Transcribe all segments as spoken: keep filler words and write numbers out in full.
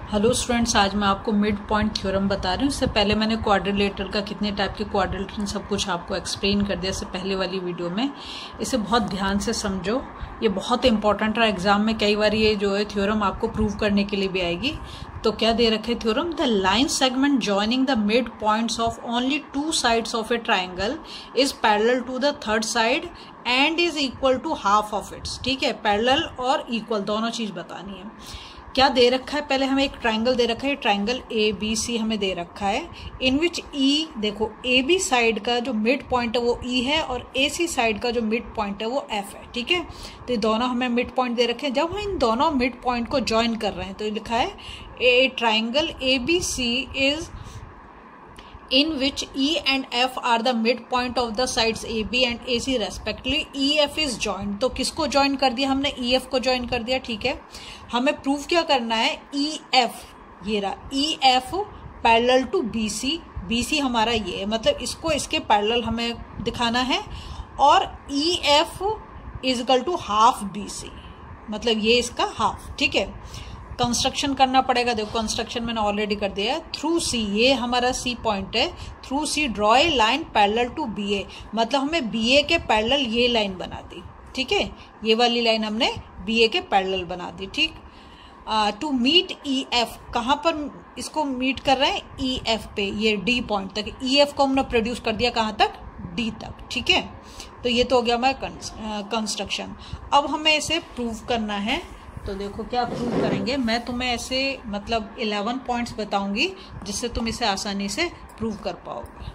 Hello students, आज मैं आपको मिड पॉइंट थ्योरम बता रही हूँ। इससे पहले मैंने क्वाड्रिलेटरल का कितने टाइप के क्वाड्रिलेटरल सब कुछ आपको एक्सप्लेन कर दिया इससे पहले वाली वीडियो में। इसे बहुत ध्यान से समझो, ये बहुत इंपॉर्टेंट है। एग्जाम में कई बार ये जो है थ्योरम आपको प्रूव करने के लिए भी आएगी। तो क्या दे रखे theorem, the line segment joining the mid points of only two sides of a triangle is parallel to the third side and is equal to half of its. ठीक है, पैरेलल और इक्वल दोनों चीज बतानी है। क्या दे रखा है, पहले हमें एक ट्राइंगल दे रखा है, ट्राइंगल ए बी सी हमें दे रखा है, इन विच ई, देखो ए बी साइड का जो मिड पॉइंट है वो ई है और ए सी साइड का जो मिड पॉइंट है वो एफ है। ठीक है, तो ये दोनों हमें मिड पॉइंट दे रखे हैं। जब हम इन दोनों मिड पॉइंट को ज्वाइन कर रहे हैं तो ये लिखा है a triangle A B C is in which E and F are the midpoint of the sides A B and A C respectively. E F is joined. तो किसको ज्वाइन कर दिया हमने, E F को ज्वाइन कर दिया। ठीक है, हमें प्रूफ क्या करना है, E F ये रहा, E F parallel to B C, B C हमारा ये है, मतलब इसको इसके पैरेलल हमें दिखाना है, और E F is equal to half B C, मतलब ये इसका हाफ। ठीक है, कंस्ट्रक्शन करना पड़ेगा। देखो कंस्ट्रक्शन मैंने ऑलरेडी कर दिया है। थ्रू सी, ये हमारा सी पॉइंट है, through C draw a line parallel to B A, मतलब हमें बी ए के पैरेलल ये लाइन बना दी। ठीक है, ये वाली लाइन हमने बी ए के पैरेलल बना दी। ठीक, टू मीट ई एफ, कहाँ पर इसको मीट कर रहे हैं, ई एफ पे, ये डी पॉइंट तक। ई एफ को हमने प्रोड्यूस कर दिया कहाँ तक, डी तक। ठीक है, तो ये तो हो गया हमारा कंस्ट्रक्शन। अब हमें इसे प्रूव करना है। तो देखो क्या प्रूव करेंगे, मैं तुम्हें ऐसे मतलब इलेवन पॉइंट्स बताऊंगी जिससे तुम इसे आसानी से प्रूव कर पाओगे।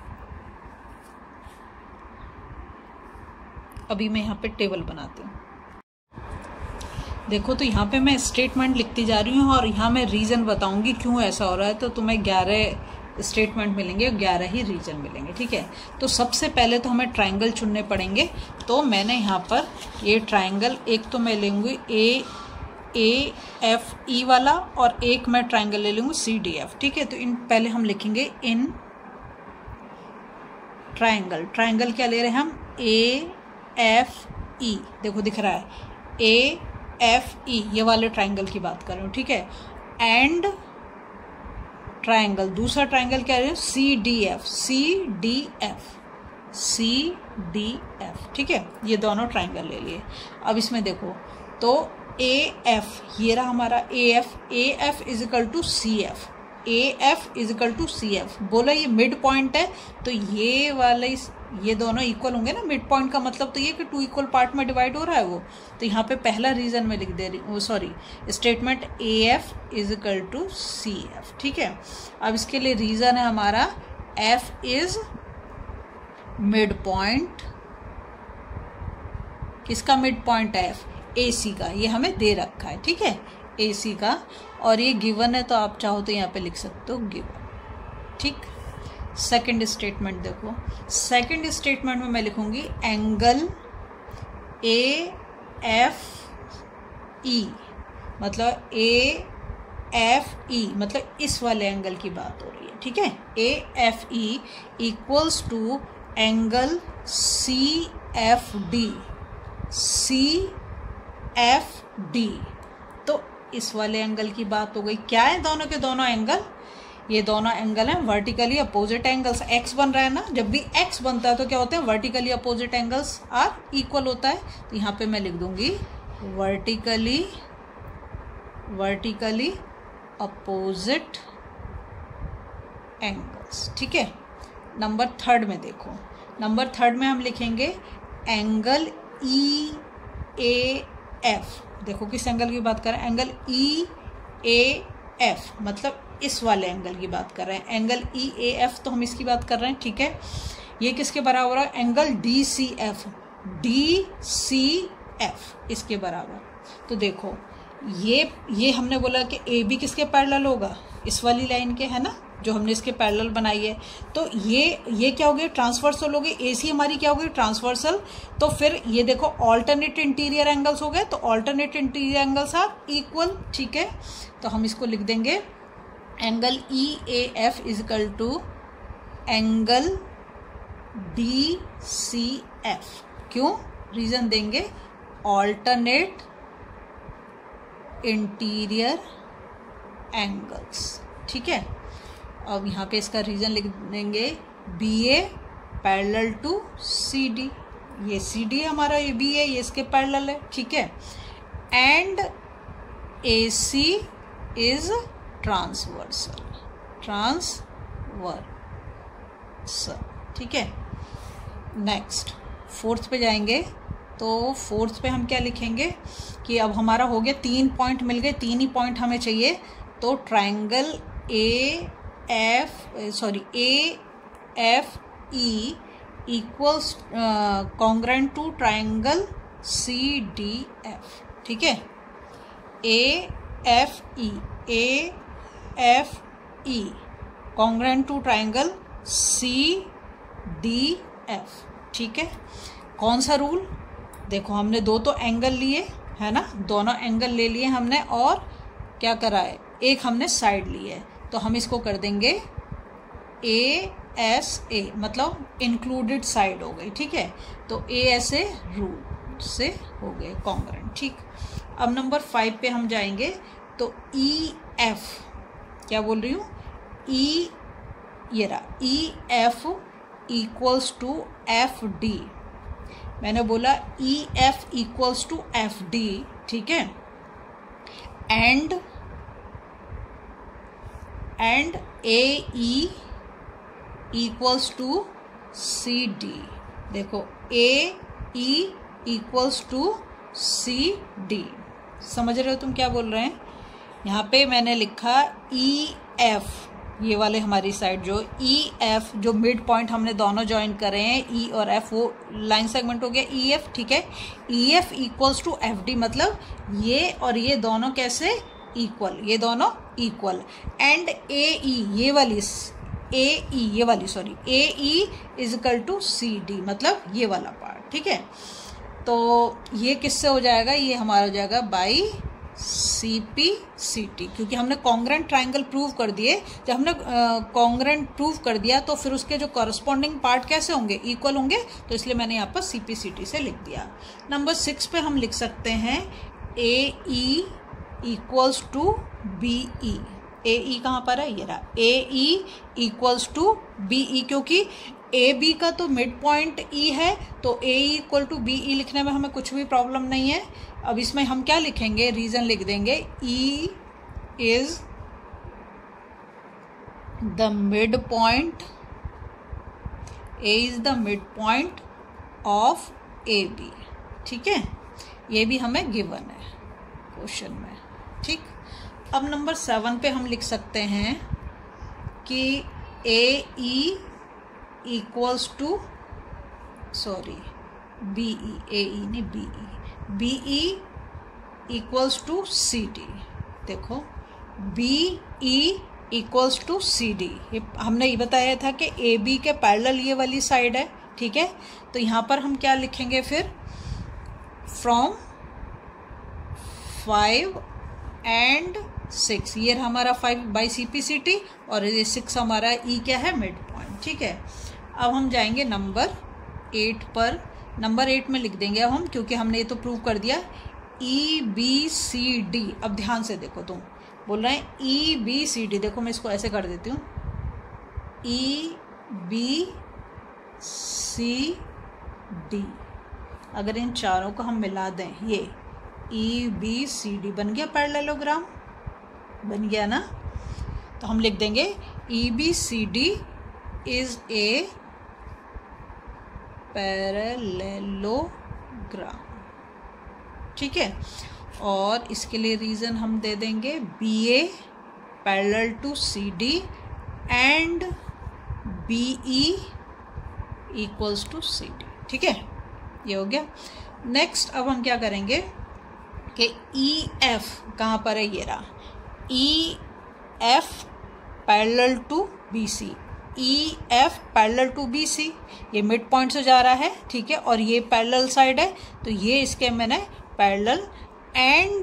अभी मैं यहाँ पे टेबल बनाती हूँ। देखो तो यहाँ पे मैं स्टेटमेंट लिखती जा रही हूँ और यहाँ मैं रीजन बताऊंगी क्यों ऐसा हो रहा है। तो तुम्हें ग्यारह स्टेटमेंट मिलेंगे और ग्यारह ही रीजन मिलेंगे। ठीक है, तो सबसे पहले तो हमें ट्राइंगल चुनने पड़ेंगे। तो मैंने यहाँ पर ये ट्राइंगल, एक तो मैं लूँगी ए ए एफ ई वाला और एक मैं ट्राइंगल ले लूँगी सी डी एफ। ठीक है, तो इन पहले हम लिखेंगे इन ट्राइंगल। ट्राइंगल क्या ले रहे हैं हम, ए एफ ई, देखो दिख रहा है ए एफ ई, ये वाले ट्राइंगल की बात कर रही हूँ। ठीक है, एंड ट्राइंगल, दूसरा ट्राइंगल क्या है, C D F, C D F, C D F. ठीक है, ये दोनों ट्राइंगल ले लिए। अब इसमें देखो तो ए एफ, ये रहा हमारा A F, A F is equal to C F, A F is equal to C F. बोला ये मिड पॉइंट है तो ये वाले ये दोनों इक्वल होंगे ना। मिड पॉइंट का मतलब तो ये कि टू इक्वल पार्ट में डिवाइड हो रहा है वो। तो यहाँ पे पहला रीजन में लिख दे रही हूँ, sorry statement A F is equal to C F. ठीक है, अब इसके लिए रीजन है हमारा एफ इज मिड पॉइंट। किसका मिड पॉइंट है, एफ ए सी का, ये हमें दे रखा है। ठीक है, ए सी का, और ये गिवन है तो आप चाहो तो यहाँ पे लिख सकते हो गिवन। ठीक, सेकंड स्टेटमेंट देखो, सेकंड स्टेटमेंट में मैं लिखूंगी एंगल ए एफ ई, मतलब ए एफ ई मतलब इस वाले एंगल की बात हो रही है। ठीक है, A F E equals to angle C F D, C F D, तो इस वाले एंगल की बात हो गई। क्या है, दोनों के दोनों एंगल, ये दोनों एंगल हैं वर्टिकली अपोजिट एंगल्स। एक्स बन रहा है ना, जब भी एक्स बनता है तो क्या होते हैं, vertically opposite angles are equal होता है। तो यहाँ पे मैं लिख दूंगी वर्टिकली वर्टिकली अपोजिट एंगल्स। ठीक है, नंबर थर्ड में देखो, नंबर थर्ड में हम लिखेंगे एंगल ई ए एफ। देखो किस एंगल की बात कर रहे हैं, एंगल ई ए एफ, मतलब इस वाले एंगल की बात कर रहे हैं। एंगल ई ए एफ तो हम इसकी बात कर रहे हैं। ठीक है, ये किसके बराबर है, angle D C F, D C F इसके बराबर। तो देखो ये ये हमने बोला कि ए बी किसके पैरेलल होगा, इस वाली लाइन के, है ना, जो हमने इसके पैरेलल बनाई है। तो ये ये क्या हो गया, ट्रांसवर्सल हो गई। ए सी हमारी क्या हो गई, ट्रांसवर्सल। तो फिर ये देखो ऑल्टरनेट इंटीरियर एंगल्स हो गए, तो alternate interior angles are equal. ठीक है, तो हम इसको लिख देंगे angle E A F is equal to angle D C F. क्यों, रीजन देंगे ऑल्टरनेट इंटीरियर एंगल्स। ठीक है, अब यहाँ पे इसका रीजन लिख देंगे B A parallel to C D. ये सी डी हमारा, ये बी ए, ये इसके पैरेलल है। ठीक है, and A C is transversal, transversal. ठीक है, नेक्स्ट फोर्थ पे जाएंगे। तो फोर्थ पे हम क्या लिखेंगे कि अब हमारा हो गया, तीन पॉइंट मिल गए, तीन ही पॉइंट हमें चाहिए। तो triangle A F sorry A F E equals congruent to triangle C D F. ठीक है, A F E A F E congruent to triangle C D F. ठीक है, कौन सा रूल? देखो हमने दो तो एंगल लिए है ना, दोनों एंगल ले लिए हमने, और क्या करा है, एक हमने साइड ली है। तो हम इसको कर देंगे ए एस ए, मतलब इंक्लूडेड साइड हो गई। ठीक है, तो ए एस ए रूल से हो गए कॉन्ग्रेंट। ठीक, अब नंबर फाइव पे हम जाएंगे। तो ई एफ, क्या बोल रही हूँ, ई ये रहा, E F equals to F D. मैंने बोला E F equals to F D. ठीक है, and and A E equals to C D. देखो A E equals to C D. समझ रहे हो तुम क्या बोल रहे हैं? यहाँ पे मैंने लिखा ई एफ, ये वाले हमारी साइड जो ई एफ, जो मिड पॉइंट हमने दोनों ज्वाइन करे हैं ई और एफ, वो लाइन सेगमेंट हो गया ई एफ। ठीक है, E F equals to F D, मतलब ये और ये दोनों कैसे इक्वल, ये दोनों इक्वल। एंड ए ई, ये वाली ए ई ये वाली sorry A E is equal to C D, मतलब ये वाला पार्ट। ठीक है, तो ये किससे हो जाएगा, ये हमारा हो जाएगा by C P C T, क्योंकि हमने कॉन्ग्रेंट ट्राइंगल प्रूव कर दिए। जब हमने कॉन्ग्रेंट प्रूव कर दिया तो फिर उसके जो कॉरस्पॉन्डिंग पार्ट कैसे होंगे, इक्वल होंगे, तो इसलिए मैंने यहाँ पर सी पी सी टी से लिख दिया। नंबर सिक्स पे हम लिख सकते हैं A E equals to B E. A E कहाँ पर है, ये रहा, A E equals to B E, क्योंकि ए बी का तो मिड पॉइंट ई है, तो A E equal to B E लिखने में हमें कुछ भी प्रॉब्लम नहीं है। अब इसमें हम क्या लिखेंगे, रीजन लिख देंगे E is the mid point, A is the mid point of A B. ठीक है, ये भी हमें गिवन है क्वेश्चन में। ठीक, अब नंबर सेवन पे हम लिख सकते हैं कि A E equals to sorry B E, A E नहीं B E, B E equals to C D. देखो B E equals to C D, ये हमने ये बताया था कि ए बी के पैरेलल ये वाली साइड है। ठीक है, तो यहाँ पर हम क्या लिखेंगे फिर, फ्रॉम फाइव एंड सिक्स, ये हमारा five by C P C T, और ये सिक्स हमारा ई क्या है, मिड पॉइंट। ठीक है, अब हम जाएंगे नंबर एट पर। नंबर एट में लिख देंगे अब हम, क्योंकि हमने ये तो प्रूव कर दिया ई बी सी डी। अब ध्यान से देखो, तुम बोल रहे हैं ई बी सी डी, देखो मैं इसको ऐसे कर देती हूँ, ई बी सी डी। अगर इन चारों को हम मिला दें, ये ई बी सी डी बन गया पैरेललोग्राम, बन गया ना। तो हम लिख देंगे E B C D is a parallelogram. ठीक है, और इसके लिए रीज़न हम दे देंगे B A parallel to C D and B E equals to C D. ठीक है, ये हो गया। नेक्स्ट अब हम क्या करेंगे कि ई एफ कहाँ पर है, ये रहा, E F parallel to B C, E F parallel to B C, ये मिड पॉइंट से जा रहा है। ठीक है, और ये पैरेलल साइड है, तो ये इसके मैंने पैरेलल, एंड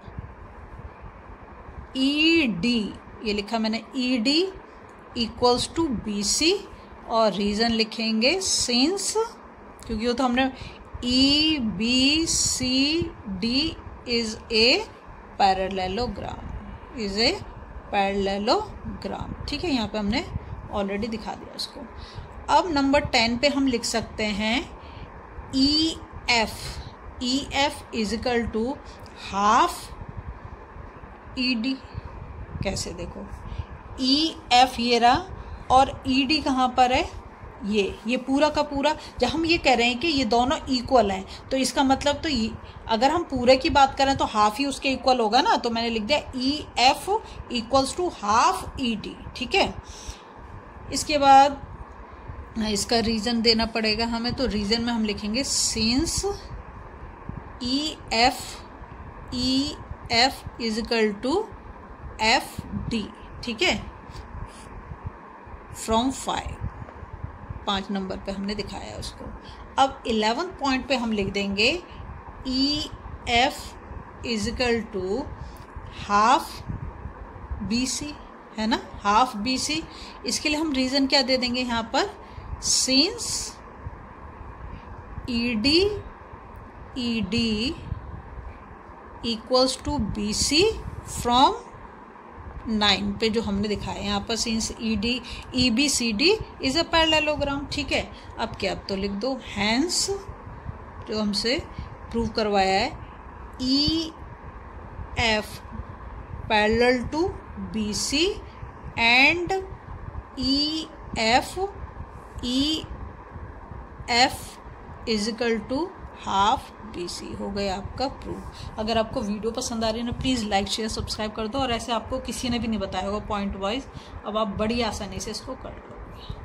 ई डी, ये लिखा मैंने E D equals to B C, और रीज़न लिखेंगे सिंस, क्योंकि वो तो हमने E B C D is a parallelogram, is a parallelogram. ठीक है, यहाँ पे हमने ऑलरेडी दिखा दिया उसको। अब नंबर टेन पे हम लिख सकते हैं E F, E F is equal to half E D. कैसे, देखो ई एफ ये रहा और ई डी कहाँ पर है, ये ये पूरा का पूरा। जब हम ये कह रहे हैं कि ये दोनों इक्वल हैं तो इसका मतलब तो ये, अगर हम पूरे की बात करें तो हाफ ही उसके इक्वल होगा ना, तो मैंने लिख दिया E F equals to half E D. ठीक है, इसके बाद इसका रीज़न देना पड़ेगा हमें, तो रीज़न में हम लिखेंगे since E F E F is equal to F D. ठीक है, फ्रॉम फाइव, पाँच नंबर पे हमने दिखाया उसको। अब इलेवन पॉइंट पे हम लिख देंगे E F is equal to half B C, है ना, हाफ बी सी। इसके लिए हम रीज़न क्या दे देंगे यहाँ पर, since E D E D equals to B C from nine पे जो हमने दिखाया यहाँ पर, since E D E B C D is a parallelogram. ठीक है, अब क्या, अब तो लिख दो हैंस, जो हमसे प्रूव करवाया है, E F parallel to B C and E F E F is equal to half B C. हो गया आपका प्रूफ। अगर आपको वीडियो पसंद आ रही है ना, प्लीज़ लाइक शेयर सब्सक्राइब कर दो, और ऐसे आपको किसी ने भी नहीं बताया होगा पॉइंट वाइज, अब आप बड़ी आसानी से इसको कर लो।